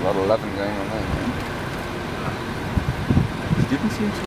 About 11 going on there. Didn't seem to